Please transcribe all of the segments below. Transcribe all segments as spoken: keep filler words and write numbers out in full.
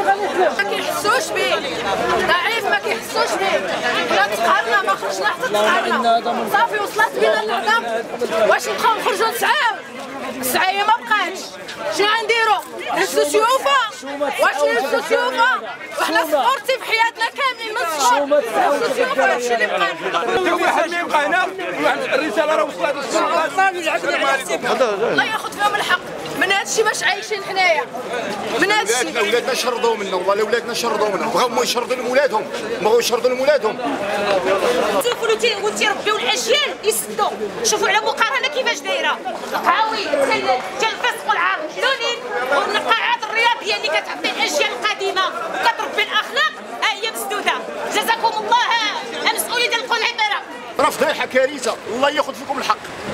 ما كيحسوش بيه، ضعيف ما كيحسوش بيه. حنا تقهرنا ما خرجنا حتى تقهرنا، صافي وصلت بينا العظام. واش نبقاو نخرجوا نسعاو؟ السعايه ما بقاتش، شنو غنديروا؟ نهزوا سيوفه؟ واش نهزوا سيوفه؟ وحنا سبورتيف حياتنا كاملين من الصغر، نهزوا سيوفه هادشي اللي بقى. واحد ما يبقى هنا، واحد الرساله راه وصلت الله ياخذ فيهم الحق من هذا الشيء باش عايشين حنايا، من هذا الشيء. ولادنا ولادنا شردوا منا، والله ولادنا شردوا منا، بغاو يشردوا لهم ولادهم، بغاو يشردوا لهم ولادهم. شوفوا وتيربيو الاجيال يسدوا، شوفوا على مقارنه كيفاش دايره، القهاوي ديال الفسق والعار محلولين، والنقاعات الرياضيه اللي كتعطي الاجيال القديمه وكتربي الاخلاق ها هي مسدوده. جزاكم الله المسؤولين ديال القنيطره. راه فضيحه كارثه، الله ياخذ فيكم الحق.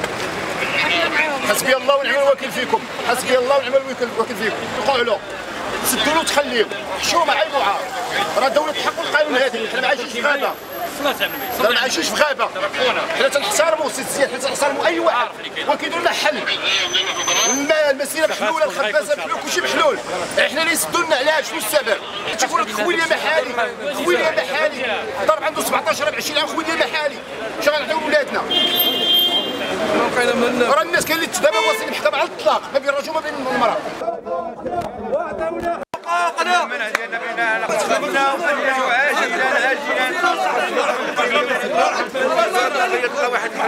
حسبي الله ونعم الوكيل فيكم، حسبي الله ونعم الوكيل فيكم. قولوا سدوا له وتخليوا، حشومه عيب وعار. راه دوله الحق والقانون هذه، حنا ما عايشينش في غابه. حنا ما عايشينش في غابه. حنا تنحترموا سي الزياد، حنا تنحترموا اي واحد وكيديروا لنا حل. المسيره محلوله، الخبازه محلول، كلشي محلول. حنا اللي يسدوا لنا علاش؟ شنو السبب؟ تيقول لك خويا محالي، خويا محالي. ضرب عنده سبعطاش ولا عشرين عام خويا محالي. اش غنعطيو لولادنا؟ راه الناس كاين اللي دابا واصلين المحكمه على الطلاق ما بين الرجل وما بين المراه. حقوقنا من عندنا بنا خدمنا وخلينا عاجلا عاجلا يطلع واحد ان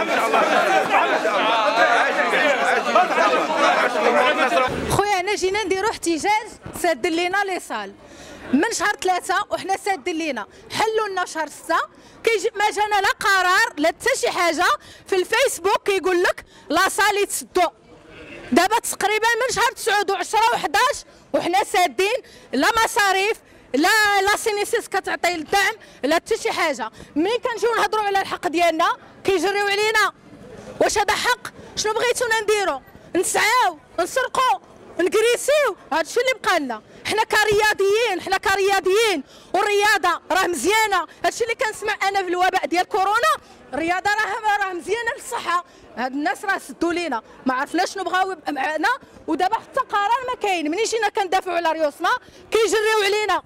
شاء الله. خويا انا جينا نديرو احتجاج ساد لينا لي صال من شهر ثلاثة وحنا ساد لينا، حلوا لنا شهر ستة كيجي ما جانا لا قرار لا حتى شي حاجه. في الفيسبوك كيقول لك لا صال يتسدوا. دابا تقريبا من شهر تسعة وعشرة وحداش وحنا سادين، لا مصاريف لا لا سينيسيس كتعطي الدعم لا حتى شي حاجه. ملي كنجيو نهضروا على الحق ديالنا كيجريو علينا. واش هذا حق؟ شنو بغيتونا نديرو؟ نسعاو نسرقوا نكريسيو؟ هادشي اللي بقى لنا. حنا كرياضيين، حنا كرياضيين والرياضه راه مزيانه. هادشي اللي كنسمع انا في الوباء ديال كورونا، الرياضه راه راه مزيانه للصحه. هاد الناس راه سدوا لينا، ما عرفناش شنو بغاو معنا، ودابا حتى قرار ما كاين. ملي جينا كندافعوا على ريوسنا كيجريو علينا،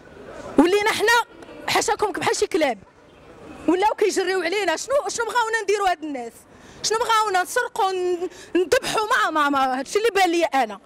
ولينا حنا حاشاكم بحال شي كلاب، ولاو كيجريو علينا. شنو شنو بغاونا نديروا هاد الناس؟ شنو بغاونا نسرقوا نذبحوا؟ ما ما, ما هادشي اللي بان لي انا.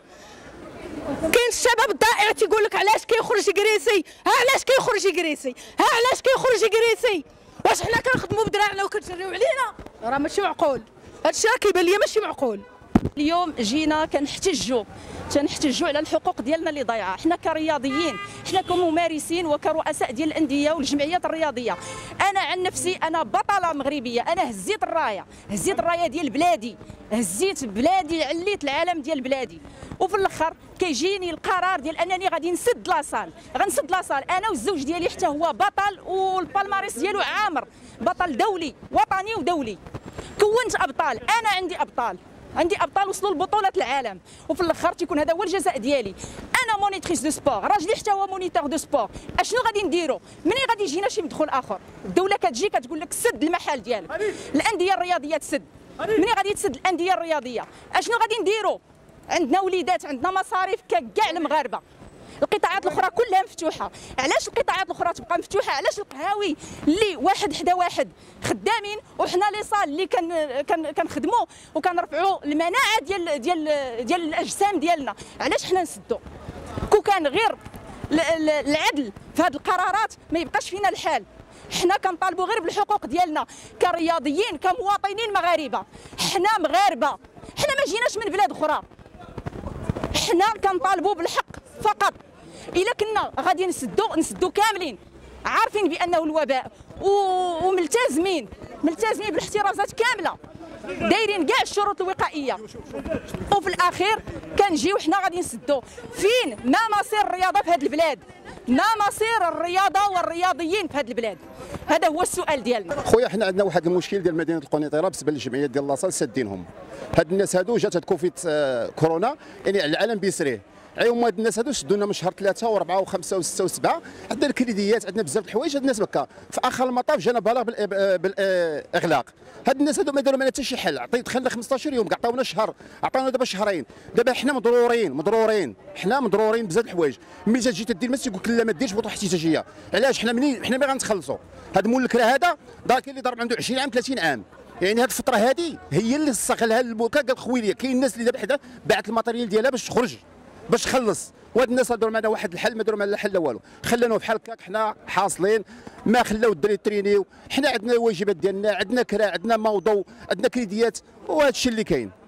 كاين الشباب الضائع تيقول لك علاش كيخرج يكريسي؟ ها علاش كيخرج يكريسي؟ ها علاش كيخرج يكريسي؟ واش حنا كنخدموا بدراعنا وكتجريو علينا؟ راه ماشي معقول، هادشي راه كيبان لي ماشي معقول. اليوم جينا كنحتجوا تنحتجوا على الحقوق ديالنا اللي ضايعه. حنا كرياضيين، حنا كممارسين وكرؤساء ديال الانديه والجمعيات الرياضيه. انا عن نفسي انا بطله مغربيه، انا هزيت الرايه، هزيت الرايه ديال بلادي، هزيت بلادي، عليت العالم ديال بلادي. وفي الاخر كيجيني القرار ديال انني غادي نسد لاصال، غنسد لاصال انا والزوج ديالي حتى هو بطل والبالماريس ديالو عامر، بطل دولي وطني ودولي. كونت ابطال، انا عندي ابطال، عندي ابطال وصلوا لبطولات العالم، وفي الاخر تيكون هذا هو الجزاء ديالي. انا مونيتريس دو سبور، راجلي حتى هو مونيتور دو سبور. اشنو غادي نديروا؟ منين غادي يجينا شي مدخول اخر؟ الدوله كتجي كتقول لك سد المحل ديالك، الانديه الرياضيه تسد. منين غادي تسد الانديه الرياضيه؟ اشنو غادي نديروا؟ عندنا وليدات، عندنا مصاريف ككاع المغاربه. القطاعات الاخرى كلها مفتوحه، علاش القطاعات الاخرى تبقى مفتوحه؟ علاش القهاوي اللي واحد حدا واحد خدامين وحنا لي صال اللي كان كنخدموا وكنرفعوا المناعه ديال ديال ديال الاجسام ديالنا، علاش حنا نسدوا؟ كون كان غير العدل في هذه القرارات ما يبقاش فينا الحال. حنا كنطالبوا غير بالحقوق ديالنا كرياضيين كمواطنين مغاربه. حنا مغاربه، حنا ما جيناش من بلاد اخرى، حنا كنطالبوا بالحق فقط. الا كنا غادي نسدوا نسدوا كاملين عارفين بانه الوباء وملتزمين ملتزمين بالاحترازات كامله، دايرين كاع الشروط الوقائيه، وفي الاخير كنجيو حنا غادي نسدوا. فين ما مصير الرياضه في هذه البلاد؟ ما مصير الرياضه والرياضيين في هذه البلاد؟ هذا هو السؤال ديالنا. خويا حنا عندنا واحد المشكل ديال مدينه القنيطره بالنسبه للجمعيات ديال لاصال سادينهم. هاد الناس هادو جات هاد كوفيد كورونا يعني العالم بيسريه، عيهم هاد الناس هادو شدوا لنا من شهر ثلاثه واربعه وخمسه وسته وسبعه، عندنا الكريديات، عندنا بزاف د الحوايج. هاد الناس بكا في اخر المطاف جانا بلاغ بالاغلاق. هاد الناس هادو ما داروا لنا حتى شي حل. عطيت دخلنا خمسطاش يوم، عطاونا شهر، عطاونا دابا شهرين. دابا حنا مضرورين مضرورين حنا مضرورين بزاف د الحوايج. ملي تجي تدير المس يقول لك لا ما ديرش بطوله احتجاجيه. علاش؟ حنا منين حنا ما غنتخلصوا. هاد مول الكرا هذا دار كاين اللي ضرب عنده عشرين عام ثلاثين عام. يعني هاد الفتره هذه هي اللي استغلها الموكا، قال خويلي كاين الناس اللي دابا حدا باعت الماتيريال ديالها باش تخرج باش تخلص. وهاد الناس داروا معنا واحد الحل، ما داروا معنا لا حل لا والو، خلانو بحال هكاك. حنا حاصلين ما خلاو الدراري ترينيو. حنا عندنا الواجبات ديالنا، عندنا كرا، عندنا موضوع، عندنا كريديات، وهذا الشيء اللي كاين.